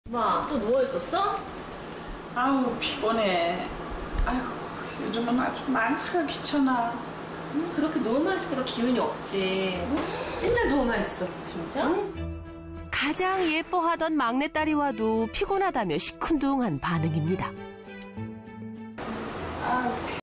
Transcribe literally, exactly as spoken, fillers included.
엄마, 또 누워있었어? 아우, 피곤해. 아이고, 요즘은 아주 만사가 귀찮아. 응, 그렇게 누워만 있으니까 기운이 없지. 맨날 누워만 있어. 진짜? 가장 예뻐하던 막내딸이 와도 피곤하다며 시큰둥한 반응입니다.